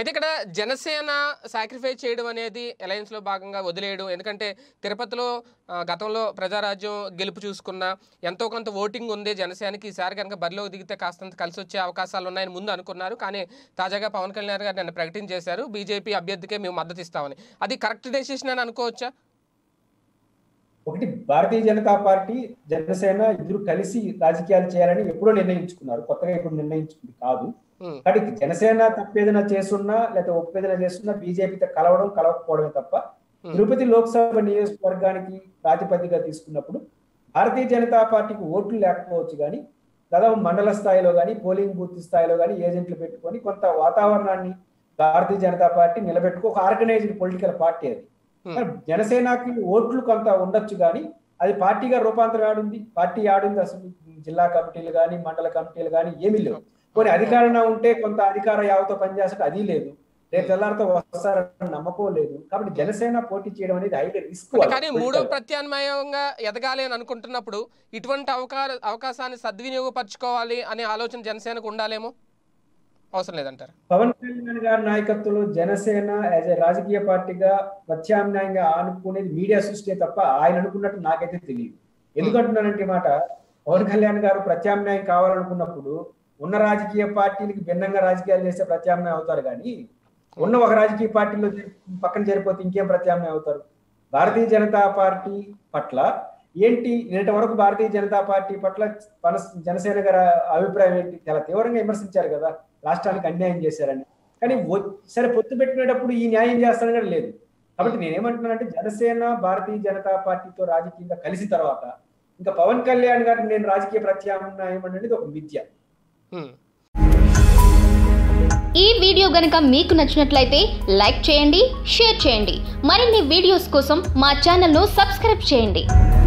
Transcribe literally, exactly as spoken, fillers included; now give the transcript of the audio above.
అయితే ఇక్కడ జనసేన సాక్రిఫైస్ చేయడం అనేది అలయన్స్లో భాగంగా వదిలేయడం, ఎందుకంటే తిరుపతిలో గతంలో ప్రజారాజ్యం గెలుపు చూసుకున్న ఎంతో కొంత ఓటింగ్ ఉంది జనసేనకి, ఈసారి కనుక బరిలోకి దిగితే కాస్తంత కలిసి వచ్చే అవకాశాలు ఉన్నాయని ముందు అనుకున్నారు. కానీ తాజాగా పవన్ కళ్యాణ్ గారు నిన్న ప్రకటన చేశారు బీజేపీ అభ్యర్థికే మేము మద్దతు ఇస్తామని. అది కరెక్ట్ డెసిషన్ అని అనుకోవచ్చా? ఒకటి, భారతీయ జనతా పార్టీ జనసేన ఇద్దరు కలిసి రాజకీయాలు చేయాలని ఎప్పుడో నిర్ణయించుకున్నారు, కొత్తగా ఇప్పుడు నిర్ణయించుకుంది కాదు. కాబట్టి జనసేన తప్పేదైనా చేస్తున్నా లేకపోతే ఒప్పేదైనా చేస్తున్నా బీజేపీతో కలవడం కలవకపోవడమే తప్ప తిరుపతి లోక్సభ నియోజకవర్గానికి ప్రాతిపదికగా తీసుకున్నప్పుడు భారతీయ జనతా పార్టీకి ఓట్లు లేకపోవచ్చు, కానీ దాదాపు మండల స్థాయిలో కానీ పోలింగ్ బూత్ స్థాయిలో కానీ ఏజెంట్లు పెట్టుకొని కొంత వాతావరణాన్ని భారతీయ జనతా పార్టీ నిలబెట్టుకో ఒక ఆర్గనైజ్డ్ పొలిటికల్ పార్టీ అది. జనసేనకి ఓట్లు కొంత ఉండొచ్చు, కానీ అది పార్టీగా రూపాంతరం ఆడుంది. పార్టీ ఆడింది అసలు జిల్లా కమిటీలు కానీ మండల కమిటీలు కానీ ఏమీ లేవు. కొన్ని అధికారంగా ఉంటే కొంత అధికార యావతో పనిచేస్తే అది లేదు, రేపు తెల్లారితో వస్తారని నమ్మకం లేదు. కాబట్టి జనసేన పోటీ చేయడం అనేది హై రిస్క్. కానీ మూడో ప్రత్యామ్నాయంగా ఎదగాలి అని అనుకుంటున్నప్పుడు ఇటువంటి అవకాశ అవకాశాన్ని సద్వినియోగపరచుకోవాలి అనే ఆలోచన జనసేనకు ఉండాలేమో, అవసరం లేదంటారు? పవన్ కళ్యాణ్ గారి నాయకత్వంలో జనసేన యాజ్ ఏ రాజకీయ పార్టీగా ప్రత్యామ్నాయంగా అనుకునేది మీడియా సృష్టి తప్ప ఆయన అనుకున్నట్టు నాకైతే తెలియదు. ఎందుకంటున్నానంటే మాట, పవన్ కళ్యాణ్ గారు ప్రత్యామ్నాయం కావాలనుకున్నప్పుడు ఉన్న రాజకీయ పార్టీలకి భిన్నంగా రాజకీయాలు చేస్తే ప్రత్యామ్నాయం అవుతారు, కానీ ఉన్న ఒక రాజకీయ పార్టీలో పక్కన చేరిపోతే ఇంకేం ప్రత్యామ్నాయం అవుతారు? భారతీయ జనతా పార్టీ పట్ల ఏంటి నిన్నటి వరకు భారతీయ జనతా పార్టీ పట్ల జనసేన గారి అభిప్రాయం ఏంటి? చాలా తీవ్రంగా విమర్శించారు కదా, రాష్ట్రానికి అన్యాయం చేశారని. కానీ సరే పొత్తు పెట్టినప్పుడు ఈ న్యాయం చేస్తారని కూడా లేదు. కాబట్టి నేనేమంటున్నానంటే జనసేన భారతీయ జనతా పార్టీతో రాజకీయంగా కలిసిన తర్వాత ఇంకా పవన్ కళ్యాణ్ గారికి నేను రాజకీయ ప్రత్యామ్నాయం అనేది ఒక మిథ్య. ఈ వీడియో గనుక మీకు నచ్చినట్లయితే లైక్ చేయండి, షేర్ చేయండి. మరిన్ని వీడియోస్ కోసం మా ఛానల్ను సబ్స్క్రైబ్ చేయండి.